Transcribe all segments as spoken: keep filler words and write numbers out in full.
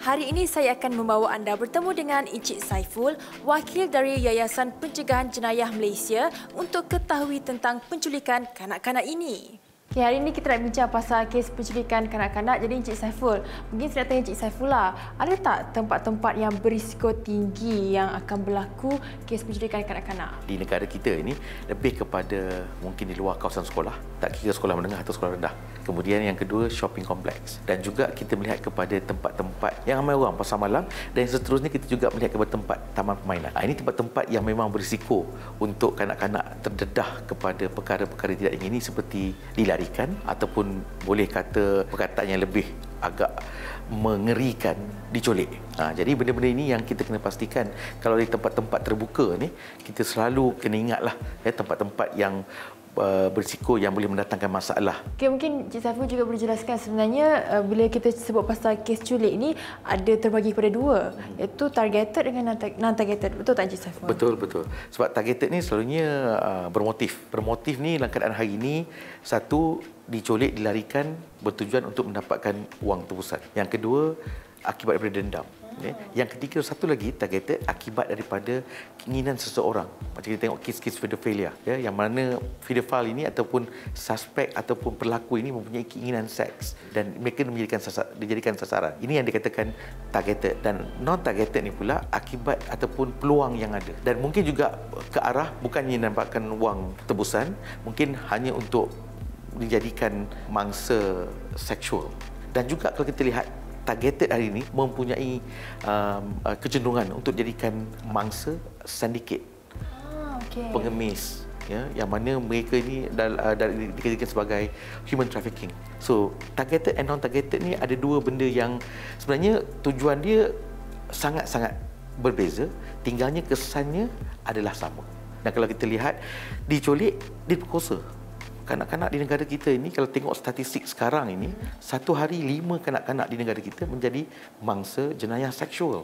Hari ini saya akan membawa anda bertemu dengan Encik Saiful, wakil dari Yayasan Pencegahan Jenayah Malaysia untuk ketahui tentang penculikan kanak-kanak ini. Okay, hari ini kita nak bincang pasal kes penculikan kanak-kanak. Jadi Encik Saiful, mungkin saya nak tanya Encik Saiful lah, ada tak tempat-tempat yang berisiko tinggi yang akan berlaku kes penculikan kanak-kanak? Di negara kita ini lebih kepada mungkin di luar kawasan sekolah, tak kira sekolah menengah atau sekolah rendah. Kemudian yang kedua, shopping kompleks. Dan juga kita melihat kepada tempat-tempat yang ramai orang, pasar malam, dan seterusnya kita juga melihat kepada tempat taman permainan. Ini tempat-tempat yang memang berisiko untuk kanak-kanak terdedah kepada perkara-perkara tidak ingini seperti dilarikan ataupun boleh kata perkataan yang lebih agak mengerikan, diculik. Ha, jadi benda-benda ini yang kita kena pastikan kalau di tempat-tempat terbuka ni, kita selalu kena ingatlah ya, tempat-tempat yang Uh, berisiko yang boleh mendatangkan masalah. Okay, mungkin Encik Saiful juga boleh jelaskan sebenarnya uh, bila kita sebut pasal kes culik ini ada terbagi kepada dua, hmm. iaitu targeted dengan non-targeted. Betul tak Encik Saiful? Betul, betul. Sebab targeted ni selalunya uh, bermotif. Bermotif ni dalam keadaan hari ini, satu, diculik, dilarikan bertujuan untuk mendapatkan wang tebusan. Yang kedua, akibat daripada dendam. Ya. Yang ketiga, satu lagi targeted akibat daripada keinginan seseorang. Macam kita tengok kes-kes pedophilia, ya, yang mana pedophile ini ataupun suspek ataupun pelaku ini mempunyai keinginan seks dan mereka menjadikan sasar, dijadikan sasaran. Ini yang dikatakan targeted. Dan non-targeted ni pula akibat ataupun peluang yang ada. Dan mungkin juga ke arah bukannya dapatkan wang tebusan, mungkin hanya untuk dijadikan mangsa seksual. Dan juga kalau kita lihat targeted hari ini mempunyai um, kecenderungan untuk jadikan mangsa syndicate, ah, okay. pengemis, ya, yang mana mereka ini dikatakan sebagai human trafficking. So targeted and non-targeted ni ada dua benda yang sebenarnya tujuan dia sangat-sangat berbeza, tinggalnya kesannya adalah sama. Dan kalau kita lihat, diculik, diperkosa. Kanak-kanak di negara kita ini, kalau tengok statistik sekarang ini, satu hari lima kanak-kanak di negara kita menjadi mangsa jenayah seksual.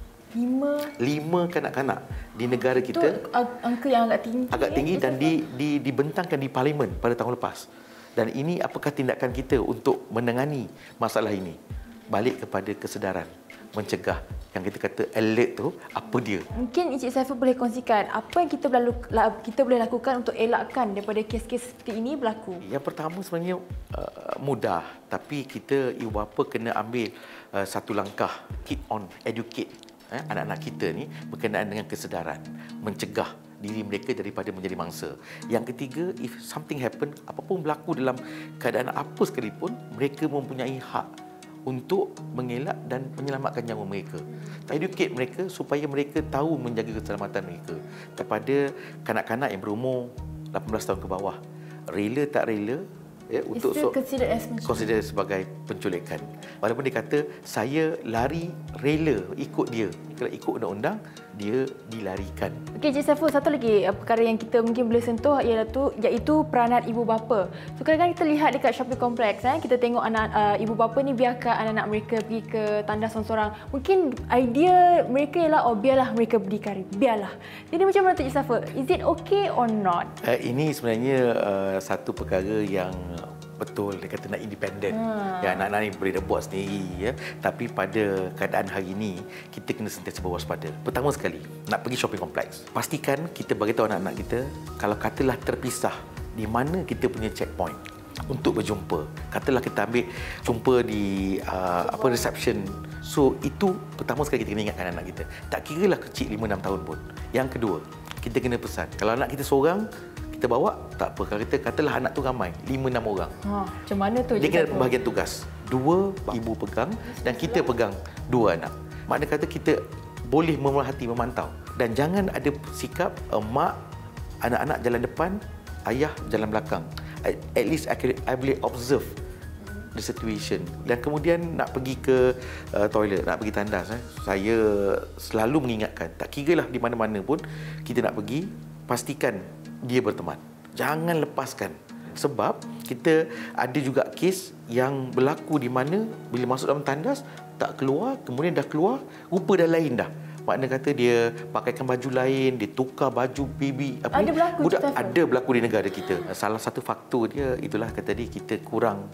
Lima? Lima kanak-kanak di negara kita. Itu angka yang agak tinggi. Agak tinggi dan di, di, dibentangkan di Parlimen pada tahun lepas. Dan ini apakah tindakan kita untuk menangani masalah ini? Balik kepada kesedaran, mencegah. Yang kita kata alert tu, apa dia? Mungkin Encik Saiful boleh kongsikan apa yang kita boleh, kita boleh lakukan untuk elakkan daripada kes-kes seperti ini berlaku? Yang pertama sebenarnya uh, mudah, tapi kita ibu bapa kena ambil uh, satu langkah, keep on educate eh, anak-anak kita ni berkenaan dengan kesedaran, mencegah diri mereka daripada menjadi mangsa. Yang ketiga, if something happen, apapun berlaku dalam keadaan apa sekalipun, mereka mempunyai hak untuk mengelak dan menyelamatkan nyawa mereka. Educate mereka supaya mereka tahu menjaga keselamatan mereka. Kepada kanak-kanak yang berumur lapan belas tahun ke bawah, rela tak rela ya, untuk so, consider sebagai penculikan. Walaupun dia kata saya lari rela ikut dia, kalau ikut undang-undang dia dilarikan. Okey, Encik Saiful, satu lagi perkara yang kita mungkin boleh sentuh ialah tu, iaitu peranan ibu bapa. So kadang-kadang kita lihat dekat shopping kompleks, eh, kita tengok anak uh, ibu bapa ni biarkan anak-anak mereka pergi ke tandas seorang-seorang. Mungkin idea mereka ialah oh biarlah mereka berdikari, biarlah. Jadi macam mana tu Encik Saiful? Is it okay or not? Uh, ini sebenarnya uh, satu perkara yang betul, dia kata nak independen. Hmm. Ya, anak-anak ni boleh dah buat sendiri, ya. Tapi pada keadaan hari ini, kita kena sentiasa berwaspada. Pertama sekali, nak pergi shopping kompleks, pastikan kita beritahu anak-anak kita, kalau katalah terpisah, di mana kita punya checkpoint untuk berjumpa. Katalah kita ambil jumpa di uh, apa reception. So itu pertama sekali kita kena ingatkan anak kita. Tak kiralah kecil lima enam tahun pun. Yang kedua, kita kena pesan, kalau anak kita seorang, kita bawa, tak apa. Kalau kita katalah anak tu ramai, lima enam orang. Ha, macam mana tu? Dia kena bahagian tugas. Dua ibu pegang dan kita pegang dua anak. Makna kata kita boleh memerhati, memantau. Dan jangan ada sikap uh, mak, anak-anak jalan depan, ayah jalan belakang. At, at least I, can, I boleh observe the situation. Dan kemudian nak pergi ke uh, toilet, nak pergi tandas, eh, saya selalu mengingatkan, tak kiralah di mana-mana pun kita nak pergi, pastikan dia berteman. Jangan lepaskan. Sebab kita ada juga kes yang berlaku di mana bila masuk dalam tandas tak keluar, kemudian dah keluar, rupa dah lain dah. Makna kata dia pakaikan baju lain, dia tukar baju baby. Apa ada berlaku budak, ada berlaku di negara kita. Salah satu faktor dia itulah kata tadi, kita kurang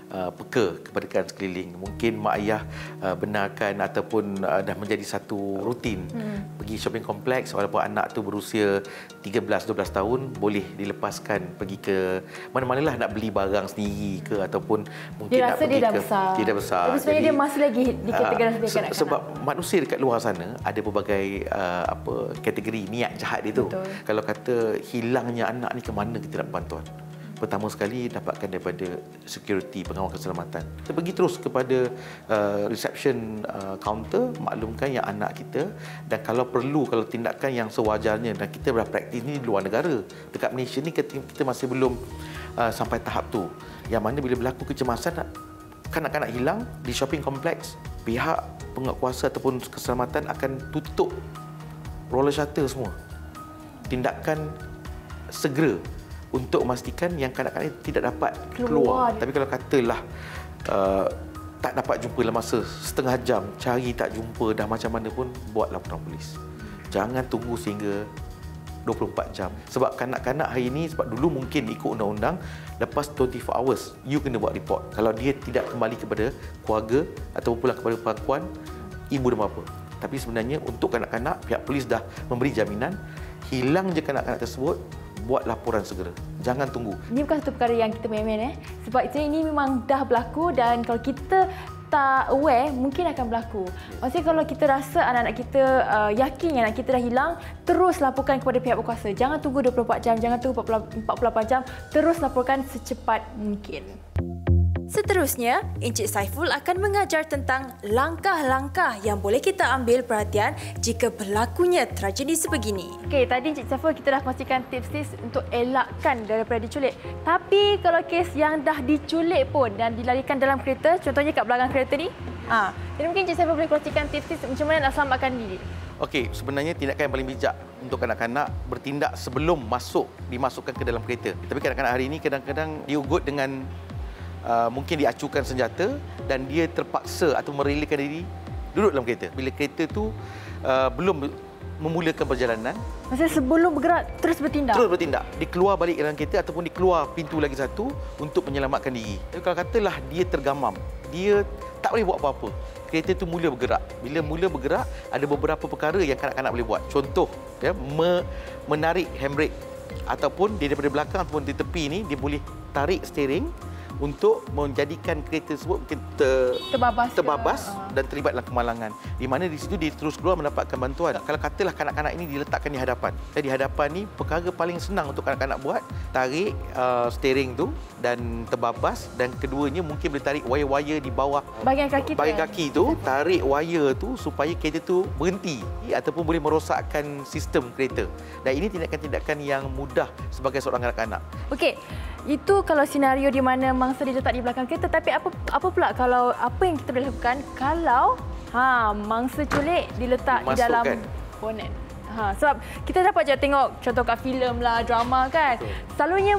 uh, peka kepada sekeliling. Mungkin mak ayah uh, benarkan ataupun uh, dah menjadi satu rutin hmm. pergi shopping kompleks walaupun anak tu berusia tiga belas dua belas tahun boleh dilepaskan pergi ke mana-manalah nak beli barang sendiri ke ataupun mungkin dia nak rasa pergi dia dah ke besar. Dia dah besar. Tapi sebenarnya Jadi, dia masih lagi dikategorikan sebagai uh, kanak-kanak. Sebab manusia dekat luar sana ada pelbagai uh, apa kategori niat jahat dia tu. Betul. Kalau kata hilangnya anak ni ke mana kita nak bantuan? Pertama sekali dapatkan daripada security, pengawal keselamatan. Kita pergi terus kepada uh, reception uh, counter, maklumkan yang anak kita dan kalau perlu, kalau tindakan yang sewajarnya dan kita berpraktis ni di luar negara. Dekat Malaysia ni kita, kita masih belum uh, sampai tahap tu. Yang mana bila berlaku kecemasan, kanak-kanak hilang di shopping kompleks, pihak penguatkuasa ataupun keselamatan akan tutup roller shutter semua. Tindakan segera untuk memastikan yang kanak-kanak tidak dapat keluar. keluar. Tapi kalau katalah uh, tak dapat jumpa dalam masa setengah jam, cari tak jumpa, dah macam mana pun, buat laporan polis. Jangan tunggu sehingga dua puluh empat jam. Sebab kanak-kanak hari ini, sebab dulu mungkin ikut undang-undang, lepas dua puluh empat hours, you kena buat report. Kalau dia tidak kembali kepada keluarga ataupun pulang kepada pengakuan ibu dan bapa. Tapi sebenarnya untuk kanak-kanak, pihak polis dah memberi jaminan, hilang je kanak-kanak tersebut, buat laporan segera. Jangan tunggu. Ini bukan satu perkara yang kita main-main. Eh. Sebab ini memang dah berlaku dan kalau kita tak aware, mungkin akan berlaku. Maksudnya kalau kita rasa anak-anak kita uh, yakin anak kita dah hilang, terus laporkan kepada pihak berkuasa. Jangan tunggu dua puluh empat jam, jangan tunggu empat puluh lapan jam. Terus laporkan secepat mungkin. Seterusnya, Encik Saiful akan mengajar tentang langkah-langkah yang boleh kita ambil perhatian jika berlakunya tragedi sebegini. Okey, tadi Encik Saiful kita dah kongsikan tips-tips untuk elakkan daripada diculik. Tapi kalau kes yang dah diculik pun dan dilarikan dalam kereta, contohnya kat belakang kereta ni, ha, jadi mungkin Encik Saiful boleh kongsikan tips-tips macam mana nak selamatkan diri. Okey, sebenarnya tindakan yang paling bijak untuk kanak-kanak bertindak sebelum masuk dimasukkan ke dalam kereta. Tapi kanak-kanak hari ini kadang-kadang diugut dengan Uh, mungkin diacukan senjata dan dia terpaksa atau merelakan diri duduk dalam kereta. Bila kereta tu uh, belum memulakan perjalanan, maksudnya sebelum bergerak terus bertindak. Terus bertindak. Dia keluar balik dalam kereta ataupun dia keluar pintu lagi satu untuk menyelamatkan diri. Jadi kalau katalah dia tergamam, dia tak boleh buat apa-apa. Kereta tu mula bergerak. Bila mula bergerak, ada beberapa perkara yang kanak-kanak boleh buat. Contoh, ya, me menarik handbrake ataupun dia daripada belakang ataupun di tepi ni dia boleh tarik steering untuk menjadikan kereta tersebut mungkin ter, terbabas, terbabas dan terlibat dalam kemalangan. Di mana di situ dia terus keluar mendapatkan bantuan. Kalau katalah kanak-kanak ini diletakkan di hadapan. Jadi hadapan ni perkara paling senang untuk kanak-kanak buat, tarik uh, steering tu dan terbabas, dan keduanya mungkin boleh tarik wire-wire di bawah bahagian kaki tu. Bahagian kaki tu, tarik wire tu supaya kereta tu berhenti ataupun boleh merosakkan sistem kereta. Dan ini tindakan-tindakan yang mudah sebagai seorang kanak-kanak. Okey. Itu kalau senario di mana mangsa diletak di belakang kereta, tapi apa apa pula kalau apa yang kita boleh lakukan kalau ha mangsa culik diletak Masukkan. di dalam bonet. Ha sebab kita dapat je tengok contoh kat filem lah, drama kan. Selalunya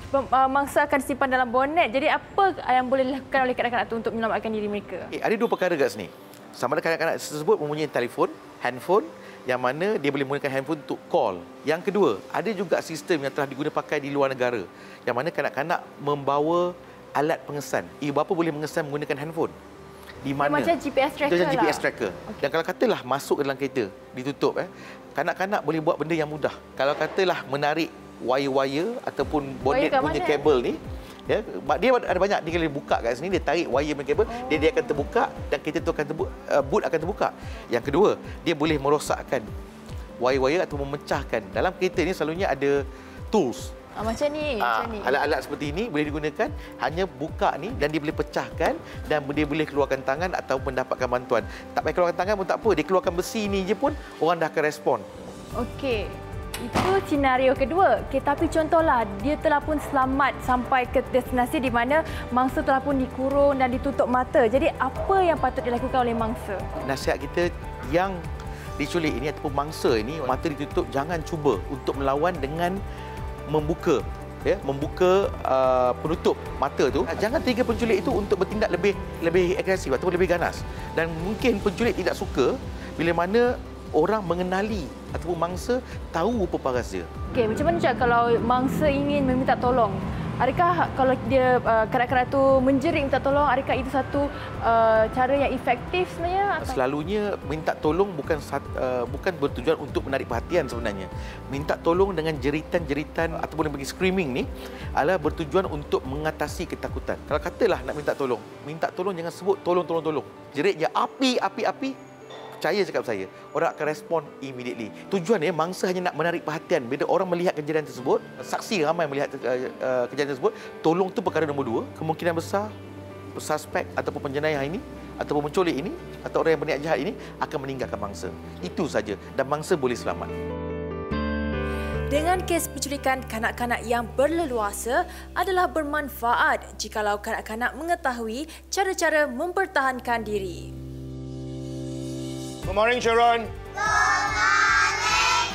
mangsa akan simpan dalam bonet. Jadi apa yang boleh dilakukan oleh kanak-kanak tu untuk menyelamatkan diri mereka? Okay, ada dua perkara kat sini. Sama ada kanak-kanak tersebut mempunyai telefon, handphone, yang mana dia boleh menggunakan handphone untuk call. Yang kedua, ada juga sistem yang telah digunakan pakai di luar negara, yang mana kanak-kanak membawa alat pengesan. Ibu bapa boleh mengesan menggunakan handphone. Di mana? Macam G P S tracker lah. Macam G P S tracker. Okay. Dan kalau katalah masuk dalam kereta, ditutup, eh, kanak-kanak boleh buat benda yang mudah. Kalau katalah menarik wire-wire ataupun bonet punya kabel ni, ya, dia ada banyak, dia boleh buka kat sini, dia tarik wire main kabel, oh. dia dia akan terbuka dan kereta tu akan terbuka, uh, boot akan terbuka. Yang kedua, dia boleh merosakkan wire-wire atau memecahkan. Dalam kereta ni selalunya ada tools. Ah, macam ni, ah, macam ni. Alat-alat seperti ini boleh digunakan, hanya buka ni dan dia boleh pecahkan dan dia boleh keluarkan tangan atau mendapatkan bantuan. Tak payah keluarkan tangan pun tak apa, dia keluarkan besi ni je pun orang dah akan respon. Okey. Itu senario kedua. Okay, tapi contohlah dia telah pun selamat sampai ke destinasi di mana mangsa telah pun dikurung dan ditutup mata. Jadi apa yang patut dilakukan oleh mangsa? Nasihat kita yang diculik ini ataupun mangsa ini, mata ditutup, jangan cuba untuk melawan dengan membuka, ya, membuka uh, penutup mata tu. Jangan trigger penculik itu untuk bertindak lebih lebih agresif ataupun lebih ganas. Dan mungkin penculik tidak suka bila mana orang mengenali ataupun mangsa tahu apa paras dia. Okey, macam mana Cak kalau mangsa ingin meminta tolong? Adakah kalau dia uh, kanak-kanak tu menjerit minta tolong, adakah itu satu uh, cara yang efektif sebenarnya? Atau? Selalunya minta tolong bukan uh, bukan bertujuan untuk menarik perhatian sebenarnya. Minta tolong dengan jeritan-jeritan ataupun yang bagi screaming ni adalah bertujuan untuk mengatasi ketakutan. Kalau katalah nak minta tolong, minta tolong jangan sebut tolong tolong tolong. Jerit je api api api. Percaya cakap saya, orang akan respon immediately. Tujuannya mangsa hanya nak menarik perhatian. Bila orang melihat kejadian tersebut, saksi ramai melihat uh, uh, kejadian tersebut, tolong tu perkara nombor dua. Kemungkinan besar suspek ataupun penjenayah ini ataupun menculik ini atau orang yang berniat jahat ini akan meninggalkan mangsa. Itu saja dan mangsa boleh selamat. Dengan kes penculikan kanak-kanak yang berleluasa adalah bermanfaat jikalau kanak-kanak mengetahui cara-cara mempertahankan diri. Good morning, children. Good morning,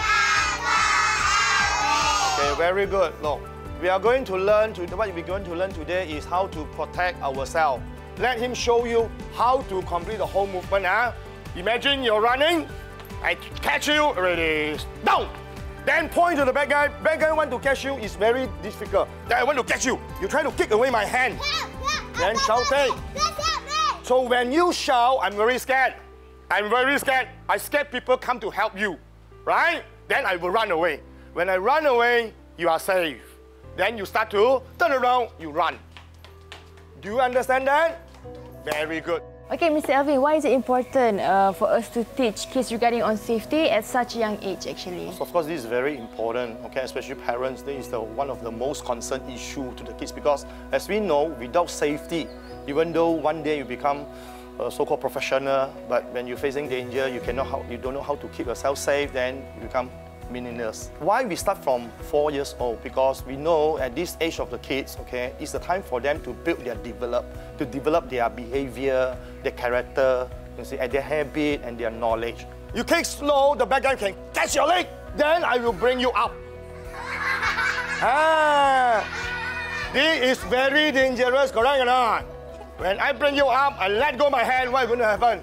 Uncle. Okay, very good. Look, we are going to learn. To, what we're going to learn today is how to protect ourselves. Let him show you how to complete the whole movement. Huh? Imagine you're running. I catch you. Ready? Down. Then point to the bad guy. Bad guy want to catch you is very difficult. Then I want to catch you. You try to kick away my hand. Help, help, Then Uncle, shout it. Just help me. So when you shout, I'm very scared. I'm very scared. I scared people come to help you, right? Then I will run away. When I run away, you are safe. Then you start to turn around, you run. Do you understand that? Very good. Okay, Mister Alvin, why is it important uh, for us to teach kids regarding on safety at such a young age, actually? So of course, this is very important, okay, especially parents. This is the, one of the most concerned issue to the kids because as we know, without safety, even though one day you become a so-called professional, but when you're facing danger, you cannot how, you don't know how to keep yourself safe, then you become meaningless. Why we start from four years old? Because we know at this age of the kids, okay, it's the time for them to build their develop, to develop their behavior, their character, you see, and their habit and their knowledge. You kick slow, the bad guy can catch your leg, then I will bring you up. ah, this is very dangerous, correct or not? When I bring you up, I let go my hand, what is going to happen?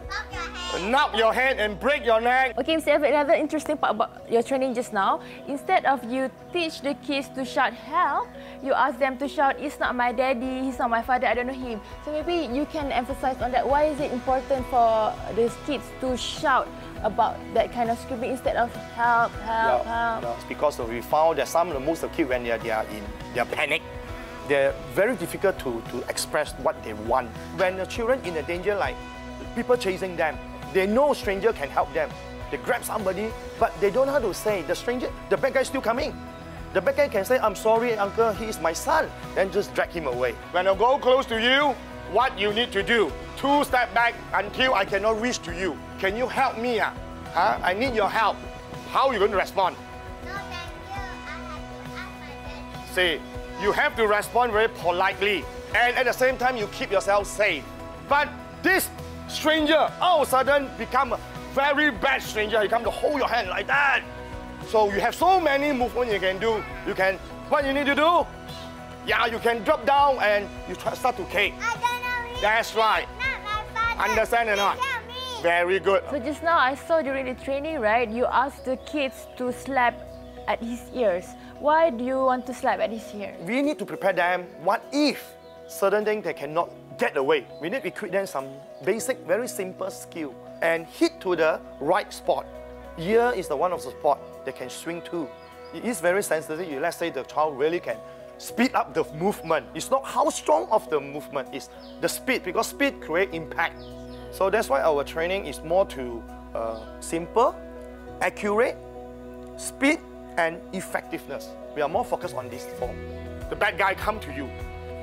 Knock your head and break your neck. Okay, Mister Alvin, another interesting part about your training just now, instead of you teach the kids to shout help, you ask them to shout, it's not my daddy, he's not my father, I don't know him. So maybe you can emphasize on that. Why is it important for these kids to shout about that kind of screaming instead of help, help, yeah, help? yeah. It's because we found that some of the most of the kids, when they are, they are in their panic, they're very difficult to, to express what they want. When the children in a danger, like people chasing them, they know a stranger can help them. They grab somebody, but they don't know how to say. The stranger, the bad guy is still coming. The bad guy can say, I'm sorry, uncle, he is my son. Then just drag him away. When I go close to you, what you need to do? Two step back until I cannot reach to you. Can you help me? Uh? Huh? I need your help. How are you going to respond? No, thank you. I have to ask my daddy. See, you have to respond very politely. And at the same time, you keep yourself safe. But this stranger, all of a sudden, become a very bad stranger. He come to hold your hand like that. So you have so many movements you can do. You can, what you need to do? Yeah, you can drop down and you try, start to kick. I don't know him. That's right. Not my father. Understand or not? Please help me. Very good. So just now I saw during the training, right, you asked the kids to slap at his ears. Why do you want to slap at his ear? We need to prepare them. What if certain things they cannot get away? We need to equip them some basic, very simple skill and hit to the right spot. Ear is the one of the spot they can swing to. It is very sensitive. Let's say the child really can speed up the movement. It's not how strong of the movement, it's the speed, because speed creates impact. So that's why our training is more to uh, simple, accurate, speed, and effectiveness. We are more focused on these four. The bad guy come to you.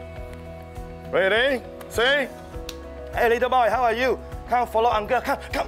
Ready? Say, hey little boy, how are you? Come follow uncle, come, come.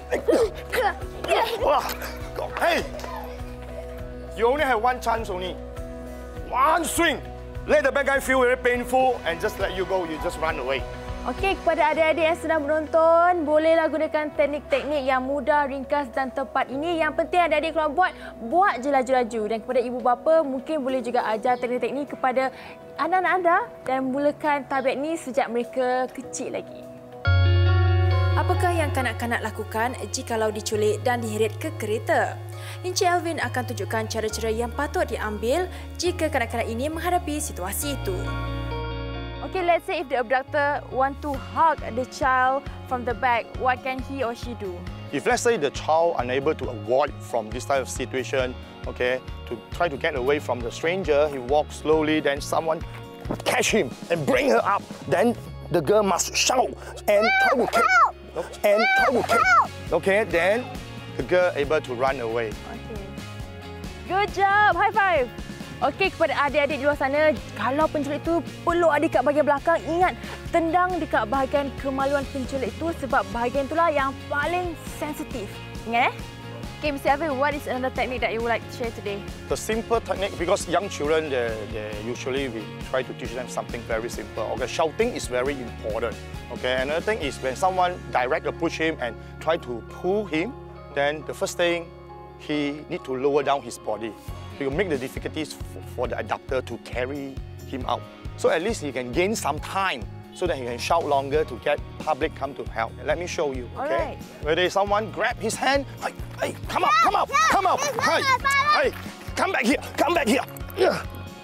Hey, you only have one chance only. One swing. Let the bad guy feel very painful and just let you go, you just run away. Okey, kepada adik-adik yang sedang menonton, bolehlah gunakan teknik-teknik yang mudah, ringkas dan tepat ini. Yang penting adik-adik kalau buat, buat je laju-laju. Dan kepada ibu bapa, mungkin boleh juga ajar teknik-teknik kepada anak-anak anda dan mulakan tabiat ini sejak mereka kecil lagi. Apakah yang kanak-kanak lakukan jikalau diculik dan diheret ke kereta? Encik Alvin akan tunjukkan cara-cara yang patut diambil jika kanak-kanak ini menghadapi situasi itu. Okay, let's say if the abductor want to hug the child from the back, what can he or she do? If let's say the child unable to avoid from this type of situation, okay, to try to get away from the stranger, he walks slowly, then someone catch him and bring her up. Then the girl must shout and try to kick. And try to kick. Okay, then the girl able to run away. Okay. Good job. High five. Okey, kepada adik-adik di luar sana, kalau penculik itu peluk adik kat bahagian belakang, ingat tendang dekat bahagian kemaluan penculik itu sebab bahagian itulah yang paling sensitif. Ingat eh? Okay, Mister Alvin, what is another technique that you would like to share today? The simple technique, because young children, they, they usually we try to teach them something very simple. Okay, shouting is very important. Okay, another thing is when someone direct or push him and try to pull him, then the first thing, he need to lower down his body. He will make the difficulties for the adopter to carry him out. So at least he can gain some time so that he can shout longer to get public come to help. Let me show you, okay? Alright. Where there is someone grab his hand, hey, hey, come out, come out, come out, hey, hey, come back here, come back here. Yeah.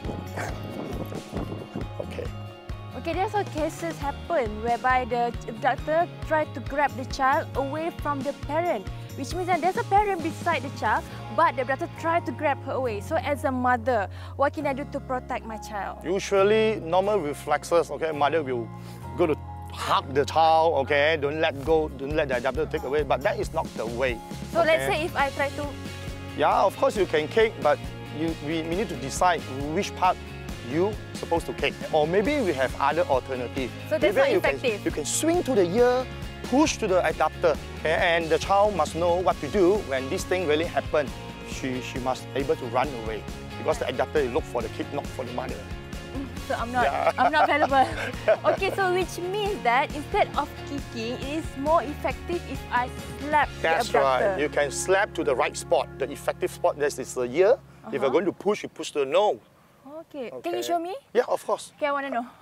Okay. Okay, there's some cases happen whereby the abductor tried to grab the child away from the parent, which means that there's a parent beside the child, but the abductor tried to grab her away. So as a mother, what can I do to protect my child? Usually, normal reflexes, okay, mother will go to hug the child, okay, don't let go, don't let the adopter take away, but that is not the way. So okay? let's say if I try to... Yeah, of course you can kick, but you, we, we need to decide which part you supposed to kick. Or maybe we have other alternative. So that's maybe not you effective? Can, you can swing to the ear, push to the adopter, okay, and the child must know what to do when this thing really happens. She, she must be able to run away because the adopter look for the kid, not for the mother. So I'm not, Yeah. I'm not valuable. Okay, so which means that instead of kicking, it is more effective if I slap That's the abductor. right. You can slap to the right spot, the effective spot. That is the ear. Uh-huh. If you're going to push, you push to the nose. Okay. Okay. Can you show me? Yeah, of course. Okay, I want to know.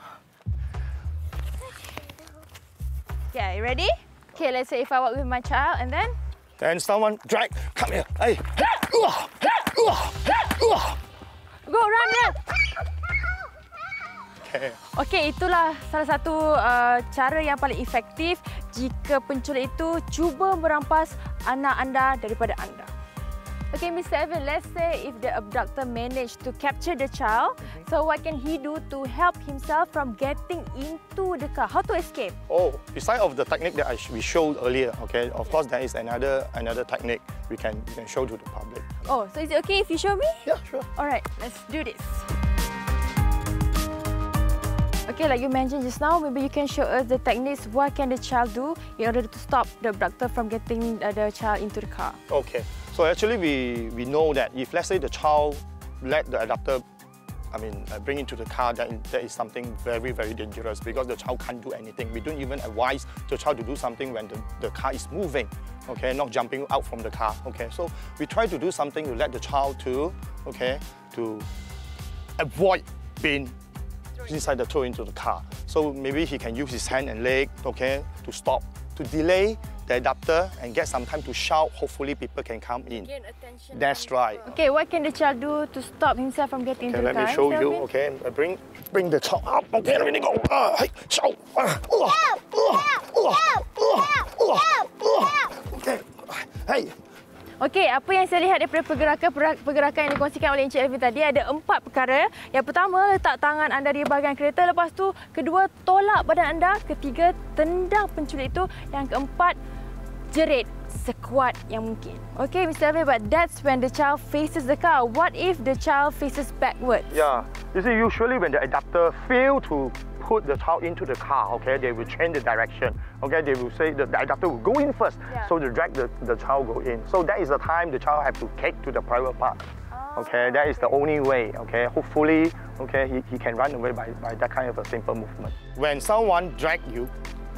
Okay, are you ready? Okay, let's say if I walk with my child and then... Then someone drag, come here. Hey. Go, run there! Okay. Okey, itulah salah satu uh, cara yang paling efektif jika penculik itu cuba merampas anak anda daripada anda. Okay, Mister Evan, let's say if the abductor managed to capture the child, mm-hmm. so what can he do to help himself from getting into the car? How to escape? Oh, besides of the technique that I sh we showed earlier, okay, of course there is another another technique we can we can show to the public. Oh, so is it okay if you show me? Yeah, sure. All right, let's do this. Okay, like you mentioned just now, maybe you can show us the techniques. What can the child do in order to stop the abductor from getting the child into the car? Okay. So actually, we, we know that if, let's say, the child let the adopter, I mean, uh, bring into the car, then that is something very, very dangerous because the child can't do anything. We don't even advise the child to do something when the, the car is moving, okay, not jumping out from the car, okay. So we try to do something to let the child to, okay, to avoid being inside the throw into the car. So maybe he can use his hand and leg, okay, to stop, to delay the adopter and get some time to shout. Hopefully people can come in. Gain attention. That's right. Okay, what can the child do to stop himself from getting Okay, into the let car? me show Mister you. Alvin? Okay, I bring bring the child up. Okay, let me go. Uh, hey, shout. Uh, uh, uh, uh, uh, uh. Okay, hey. Okey, apa yang saya lihat daripada pergerakan-pergerakan yang dikongsikan oleh Encik Alvin tadi ada empat perkara. Yang pertama, letak tangan anda di bahagian kereta. Lepas tu, kedua, tolak badan anda. Ketiga, tendang penculik itu. Yang keempat, jerit sekuat yang mungkin. Okey, Mister Alvin, but that's when the child faces the car. What if the child faces backwards? Yeah, you see, usually when the adopter fail to put the child into the car, okay, they will change the direction. Okay, they will say the, the adopter will go in first, yeah. so they drag the, the child go in. So that is the time the child have to kick to the private part. Oh, okay, that is the only way. Okay, hopefully, okay, he, he can run away by, by that kind of a simple movement. When someone drag you,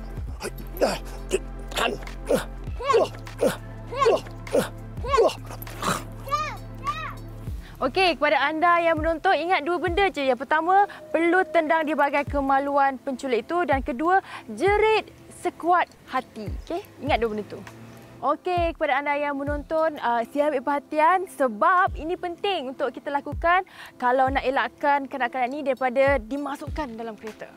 Okey, kepada anda yang menonton, ingat dua benda je. Yang pertama, perlu tendang di bahagian kemaluan penculik itu. Dan kedua, jerit sekuat hati. Okey, ingat dua benda tu. Okey, kepada anda yang menonton, uh, siap ambil perhatian sebab ini penting untuk kita lakukan kalau nak elakkan kanak-kanak ini daripada dimasukkan dalam kereta.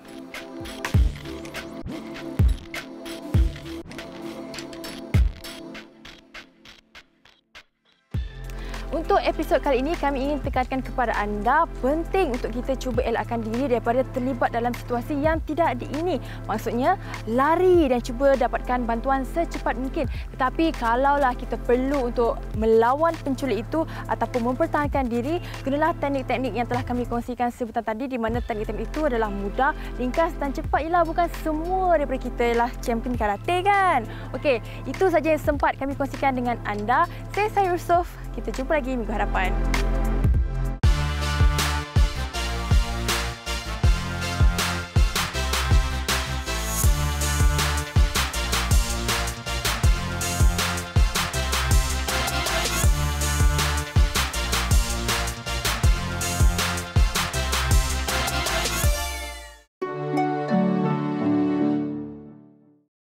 Untuk episod kali ini, kami ingin tekankan kepada anda penting untuk kita cuba elakkan diri daripada terlibat dalam situasi yang tidak diingini. Maksudnya, lari dan cuba dapatkan bantuan secepat mungkin. Tetapi kalaulah kita perlu untuk melawan penculik itu ataupun mempertahankan diri, gunalah teknik-teknik yang telah kami kongsikan sebentar tadi, di mana teknik-teknik itu adalah mudah, ringkas dan cepat. Ialah bukan semua daripada kita ialah champion karate kan? Okey, itu saja yang sempat kami kongsikan dengan anda. Saya Saya Yusof. Kita jumpa lagi minggu hadapan.